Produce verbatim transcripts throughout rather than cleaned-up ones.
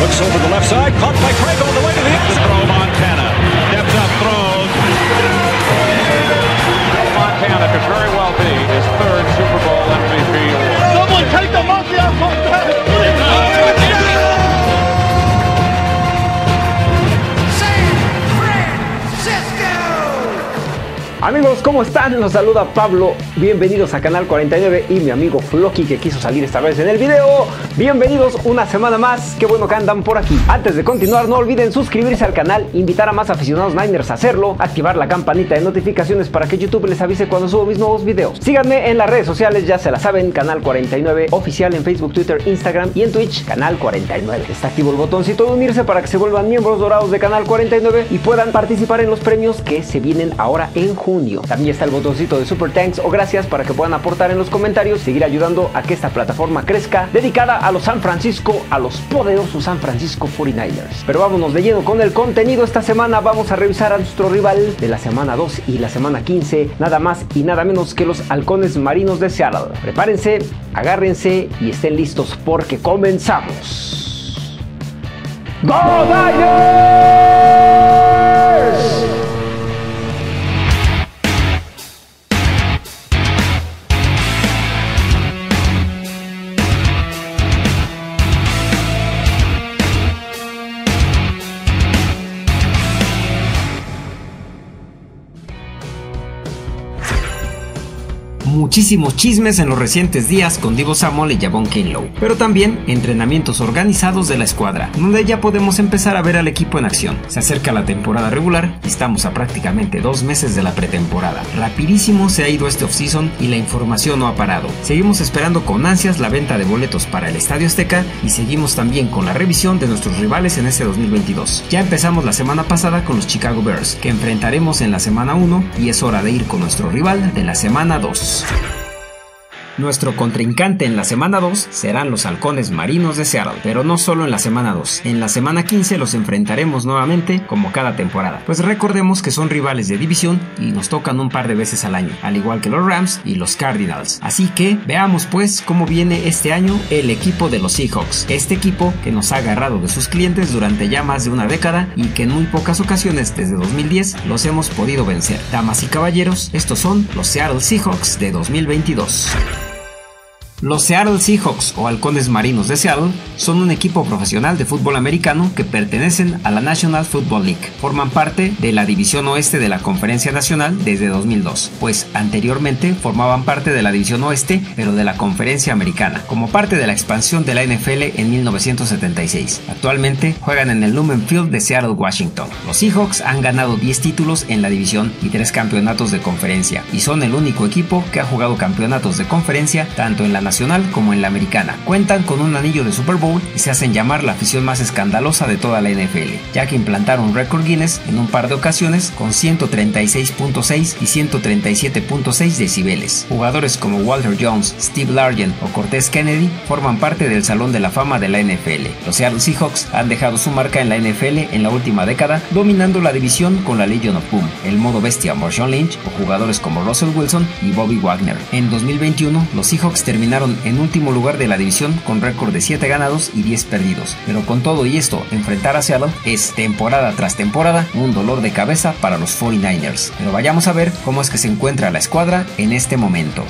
Looks over the left side, caught by Craig on the way to the end zone. Throw Montana, steps up, throws. Montana could very well be his third Super Bowl M V P award. Someone take the monkey off Montana! Amigos, ¿cómo están? Los saluda Pablo, bienvenidos a Canal cuarenta y nueve y mi amigo Floki, que quiso salir esta vez en el video. Bienvenidos una semana más, qué bueno que andan por aquí. Antes de continuar, no olviden suscribirse al canal, invitar a más aficionados Niners a hacerlo, activar la campanita de notificaciones para que YouTube les avise cuando subo mis nuevos videos. Síganme en las redes sociales, ya se la saben, Canal cuarenta y nueve oficial en Facebook, Twitter, Instagram y en Twitch, Canal cuarenta y nueve. Está activo el botoncito de unirse para que se vuelvan miembros dorados de Canal cuarenta y nueve y puedan participar en los premios que se vienen ahora en junio. También está el botoncito de Super Thanks o gracias para que puedan aportar en los comentarios, seguir ayudando a que esta plataforma crezca, dedicada a los San Francisco, a los poderosos San Francisco cuarenta y nueve ers. Pero vámonos de lleno con el contenido. Esta semana vamos a revisar a nuestro rival de la semana dos y la semana quince, nada más y nada menos que los Halcones Marinos de Seattle. Prepárense, agárrense y estén listos porque comenzamos. ¡Go Niners! Muchísimos chismes en los recientes días con Deebo Samuel y Javon Kinlaw, pero también entrenamientos organizados de la escuadra, donde ya podemos empezar a ver al equipo en acción. Se acerca la temporada regular y estamos a prácticamente dos meses de la pretemporada. Rapidísimo se ha ido este offseason y la información no ha parado. Seguimos esperando con ansias la venta de boletos para el Estadio Azteca y seguimos también con la revisión de nuestros rivales en este dos mil veintidós. Ya empezamos la semana pasada con los Chicago Bears, que enfrentaremos en la semana uno y es hora de ir con nuestro rival de la semana dos. Nuestro contrincante en la semana dos serán los Halcones Marinos de Seattle, pero no solo en la semana dos. En la semana quince los enfrentaremos nuevamente como cada temporada, pues recordemos que son rivales de división y nos tocan un par de veces al año, al igual que los Rams y los Cardinals. Así que veamos pues cómo viene este año el equipo de los Seahawks, este equipo que nos ha agarrado de sus clientes durante ya más de una década y que en muy pocas ocasiones desde dos mil diez los hemos podido vencer. Damas y caballeros, estos son los Seattle Seahawks de dos mil veintidós. Los Seattle Seahawks o Halcones Marinos de Seattle son un equipo profesional de fútbol americano que pertenecen a la National Football League. Forman parte de la División Oeste de la Conferencia Nacional desde dos mil dos, pues anteriormente formaban parte de la División Oeste, pero de la Conferencia Americana, como parte de la expansión de la N F L en mil novecientos setenta y seis. Actualmente juegan en el Lumen Field de Seattle, Washington. Los Seahawks han ganado diez títulos en la división y tres campeonatos de conferencia, y son el único equipo que ha jugado campeonatos de conferencia tanto en la nacional como en la americana. Cuentan con un anillo de Super Bowl y se hacen llamar la afición más escandalosa de toda la N F L, ya que implantaron récord Guinness en un par de ocasiones con ciento treinta y seis punto seis y ciento treinta y siete punto seis decibeles. Jugadores como Walter Jones, Steve Largent o Cortez Kennedy forman parte del Salón de la Fama de la N F L. Los Seattle Seahawks han dejado su marca en la N F L en la última década, dominando la división con la Legion of Boom, el modo bestia Marshawn Lynch o jugadores como Russell Wilson y Bobby Wagner. En dos mil veintiuno, los Seahawks terminaron en último lugar de la división con récord de siete ganados y diez perdidos, pero con todo y esto, enfrentar a Seattle es temporada tras temporada un dolor de cabeza para los cuarenta y nueve ers. Pero vayamos a ver cómo es que se encuentra la escuadra en este momento.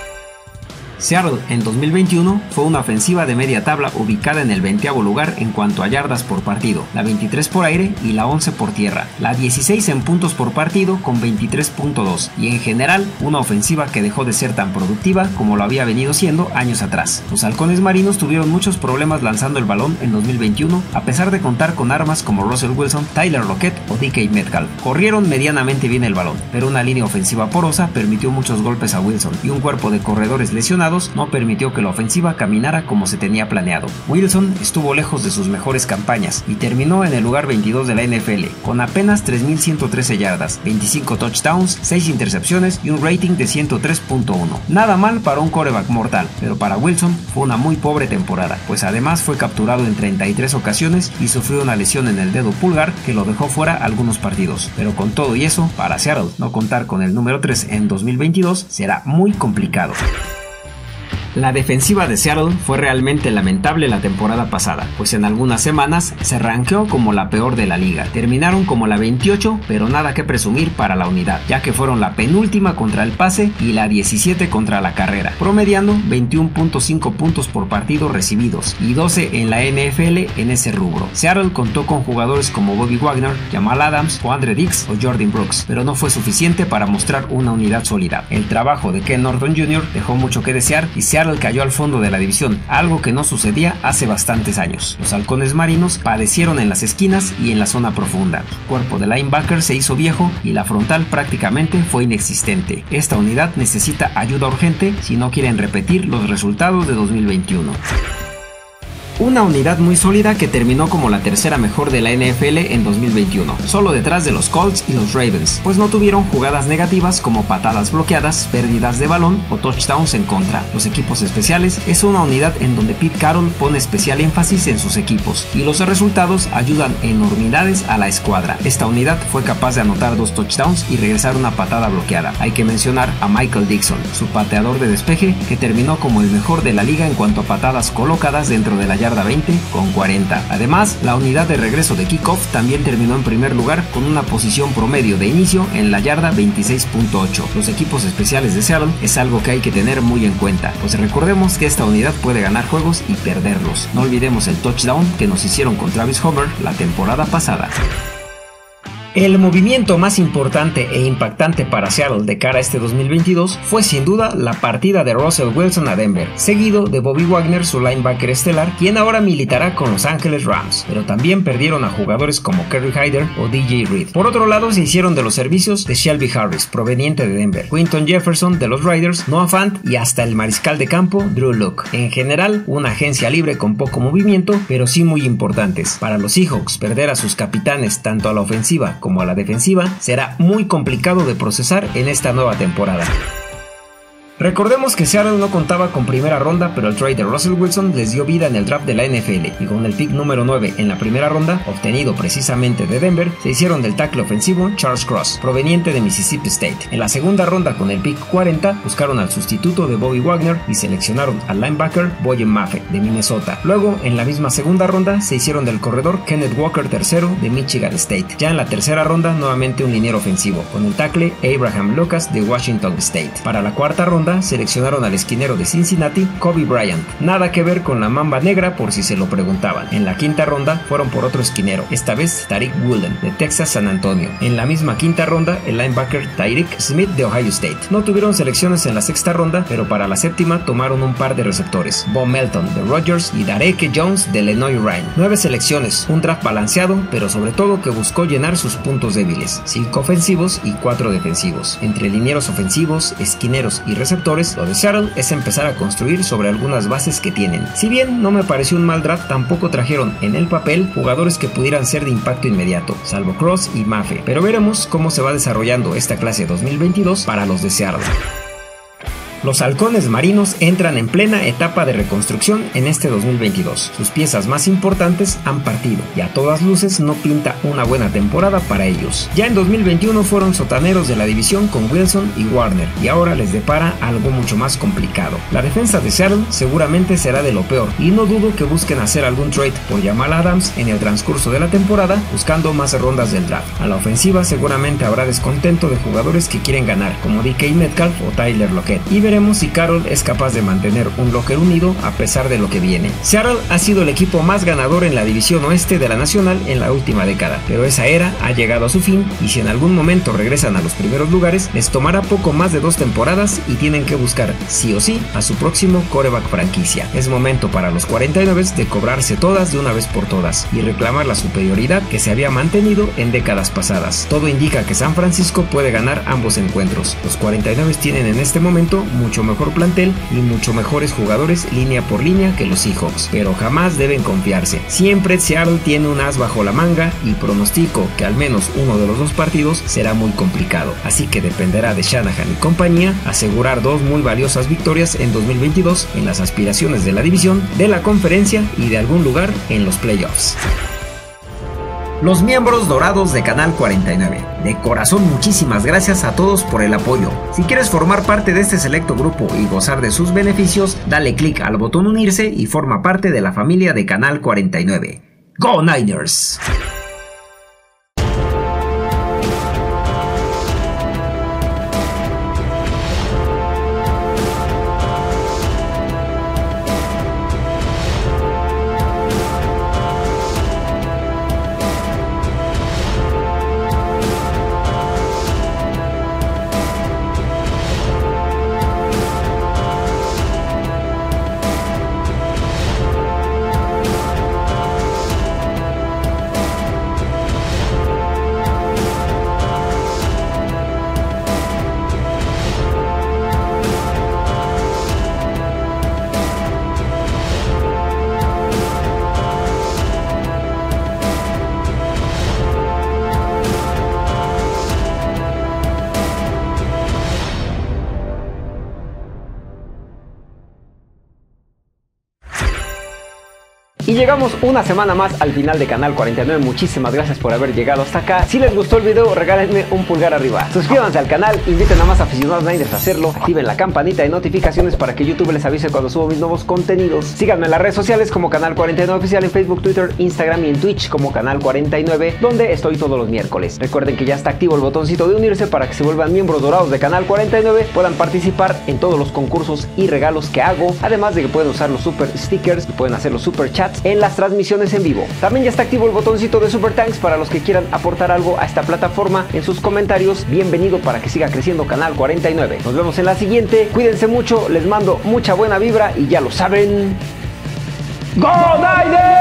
Seattle en dos mil veintiuno fue una ofensiva de media tabla ubicada en el veinteavo lugar en cuanto a yardas por partido, la veintitrés por aire y la once por tierra, la dieciséis en puntos por partido con veintitrés punto dos y en general una ofensiva que dejó de ser tan productiva como lo había venido siendo años atrás. Los Halcones Marinos tuvieron muchos problemas lanzando el balón en dos mil veintiuno a pesar de contar con armas como Russell Wilson, Tyler Lockett o D K Metcalf. Corrieron medianamente bien el balón, pero una línea ofensiva porosa permitió muchos golpes a Wilson y un cuerpo de corredores lesionados no permitió que la ofensiva caminara como se tenía planeado. Wilson estuvo lejos de sus mejores campañas y terminó en el lugar veintidós de la N F L, con apenas tres mil ciento trece yardas, veinticinco touchdowns, seis intercepciones y un rating de ciento tres punto uno. Nada mal para un quarterback mortal, pero para Wilson fue una muy pobre temporada, pues además fue capturado en treinta y tres ocasiones y sufrió una lesión en el dedo pulgar que lo dejó fuera algunos partidos. Pero con todo y eso, para Seattle no contar con el número tres en dos mil veintidós será muy complicado. La defensiva de Seattle fue realmente lamentable la temporada pasada, pues en algunas semanas se rankeó como la peor de la liga. Terminaron como la veintiocho, pero nada que presumir para la unidad, ya que fueron la penúltima contra el pase y la diecisiete contra la carrera, promediando veintiuno punto cinco puntos por partido recibidos y doce en la N F L en ese rubro. Seattle contó con jugadores como Bobby Wagner, Jamal Adams, Quandre Diggs o Jordan Brooks, pero no fue suficiente para mostrar una unidad sólida. El trabajo de Ken Norton junior dejó mucho que desear y Seattle cayó al fondo de la división, algo que no sucedía hace bastantes años. Los halcones marinos padecieron en las esquinas y en la zona profunda. El cuerpo de linebacker se hizo viejo y la frontal prácticamente fue inexistente. Esta unidad necesita ayuda urgente si no quieren repetir los resultados de dos mil veintiuno. Una unidad muy sólida que terminó como la tercera mejor de la N F L en dos mil veintiuno, solo detrás de los Colts y los Ravens, pues no tuvieron jugadas negativas como patadas bloqueadas, pérdidas de balón o touchdowns en contra. Los equipos especiales es una unidad en donde Pete Carroll pone especial énfasis en sus equipos y los resultados ayudan enormidades a la escuadra. Esta unidad fue capaz de anotar dos touchdowns y regresar una patada bloqueada. Hay que mencionar a Michael Dixon, su pateador de despeje, que terminó como el mejor de la liga en cuanto a patadas colocadas dentro de la yarda veinte con cuarenta. Además, la unidad de regreso de kickoff también terminó en primer lugar con una posición promedio de inicio en la yarda veintiséis punto ocho. Los equipos especiales de Seattle es algo que hay que tener muy en cuenta, pues recordemos que esta unidad puede ganar juegos y perderlos. No olvidemos el touchdown que nos hicieron con Travis Homer la temporada pasada. El movimiento más importante e impactante para Seattle de cara a este dos mil veintidós fue sin duda la partida de Russell Wilson a Denver, seguido de Bobby Wagner, su linebacker estelar, quien ahora militará con Los Ángeles Rams, pero también perdieron a jugadores como Kerry Hyder o D J Reed. Por otro lado, se hicieron de los servicios de Shelby Harris, proveniente de Denver, Quinton Jefferson de los Raiders, Noah Fant y hasta el mariscal de campo Drew Lock. En general, una agencia libre con poco movimiento, pero sí muy importantes. Para los Seahawks, perder a sus capitanes tanto a la ofensiva como a la defensiva será muy complicado de procesar en esta nueva temporada. Recordemos que Seattle no contaba con primera ronda, pero el trade de Russell Wilson les dio vida en el draft de la N F L, y con el pick número nueve en la primera ronda, obtenido precisamente de Denver, se hicieron del tackle ofensivo Charles Cross, proveniente de Mississippi State. En la segunda ronda, con el pick cuarenta, buscaron al sustituto de Bobby Wagner y seleccionaron al linebacker Boyen Mafe, de Minnesota. Luego, en la misma segunda ronda, se hicieron del corredor Kenneth Walker tercero de Michigan State. Ya en la tercera ronda, nuevamente un liniero ofensivo, con el tackle Abraham Lucas de Washington State. Para la cuarta ronda, seleccionaron al esquinero de Cincinnati, Kobe Bryant. Nada que ver con la mamba negra, por si se lo preguntaban. En la quinta ronda fueron por otro esquinero, esta vez Tariq Woolen de Texas San Antonio. En la misma quinta ronda, el linebacker Tyreek Smith de Ohio State. No tuvieron selecciones en la sexta ronda, pero para la séptima tomaron un par de receptores, Bo Melton de Rogers y Dareke Jones de Illinois Ryan. Nueve selecciones, un draft balanceado, pero sobre todo que buscó llenar sus puntos débiles, cinco ofensivos y cuatro defensivos. Entre linieros ofensivos, esquineros y receptores, lo de Seattle es empezar a construir sobre algunas bases que tienen. Si bien no me pareció un mal draft, tampoco trajeron en el papel jugadores que pudieran ser de impacto inmediato, salvo Cross y Mafe, pero veremos cómo se va desarrollando esta clase dos mil veintidós para los de Seattle. Los halcones marinos entran en plena etapa de reconstrucción en este dos mil veintidós. Sus piezas más importantes han partido y a todas luces no pinta una buena temporada para ellos. Ya en dos mil veintiuno fueron sotaneros de la división con Wilson y Warner, y ahora les depara algo mucho más complicado. La defensa de Seattle seguramente será de lo peor, y no dudo que busquen hacer algún trade por Jamal Adams en el transcurso de la temporada, buscando más rondas del draft. A la ofensiva seguramente habrá descontento de jugadores que quieren ganar, como D K Metcalf o Tyler Lockett, y veremos si Carroll es capaz de mantener un locker unido a pesar de lo que viene. Seattle ha sido el equipo más ganador en la división oeste de la nacional en la última década, pero esa era ha llegado a su fin, y si en algún momento regresan a los primeros lugares, les tomará poco más de dos temporadas y tienen que buscar sí o sí a su próximo quarterback franquicia. Es momento para los cuarenta y nueve de cobrarse todas de una vez por todas y reclamar la superioridad que se había mantenido en décadas pasadas. Todo indica que San Francisco puede ganar ambos encuentros. Los cuarenta y nueve tienen en este momento mucho mejor plantel y mucho mejores jugadores línea por línea que los Seahawks, pero jamás deben confiarse. Siempre Seattle tiene un as bajo la manga y pronostico que al menos uno de los dos partidos será muy complicado, así que dependerá de Shanahan y compañía asegurar dos muy valiosas victorias en dos mil veintidós en las aspiraciones de la división, de la conferencia y de algún lugar en los playoffs. Los miembros dorados de Canal cuarenta y nueve. De corazón, muchísimas gracias a todos por el apoyo. Si quieres formar parte de este selecto grupo y gozar de sus beneficios, dale clic al botón unirse y forma parte de la familia de Canal cuarenta y nueve. ¡Go Niners! Y llegamos una semana más al final de Canal cuarenta y nueve. Muchísimas gracias por haber llegado hasta acá. Si les gustó el video, regálenme un pulgar arriba. Suscríbanse al canal, inviten a más aficionados Niners a hacerlo. Activen la campanita de notificaciones para que YouTube les avise cuando subo mis nuevos contenidos. Síganme en las redes sociales como Canal cuarenta y nueve Oficial en Facebook, Twitter, Instagram y en Twitch como Canal cuarenta y nueve, donde estoy todos los miércoles. Recuerden que ya está activo el botoncito de unirse para que se vuelvan miembros dorados de Canal cuarenta y nueve, puedan participar en todos los concursos y regalos que hago, además de que pueden usar los super stickers y pueden hacer los super chats en las transmisiones en vivo. También ya está activo el botoncito de Super Thanks para los que quieran aportar algo a esta plataforma en sus comentarios. Bienvenido para que siga creciendo Canal cuarenta y nueve. Nos vemos en la siguiente. Cuídense mucho, les mando mucha buena vibra y ya lo saben. ¡Go Niners!